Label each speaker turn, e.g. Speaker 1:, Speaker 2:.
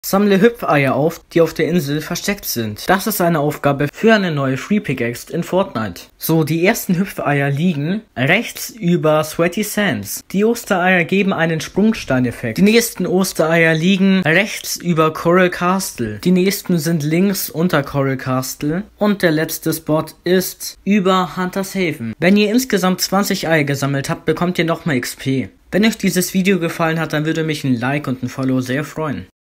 Speaker 1: Sammle Hüpfeier auf, die auf der Insel versteckt sind. Das ist eine Aufgabe für eine neue Free Pickaxe in Fortnite. So, die ersten Hüpfeier liegen rechts über Sweaty Sands. Die Ostereier geben einen Sprungsteineffekt. Die nächsten Ostereier liegen rechts über Coral Castle. Die nächsten sind links unter Coral Castle. Und der letzte Spot ist über Hunters Haven. Wenn ihr insgesamt 20 Eier gesammelt habt, bekommt ihr nochmal XP. Wenn euch dieses Video gefallen hat, dann würde mich ein Like und ein Follow sehr freuen.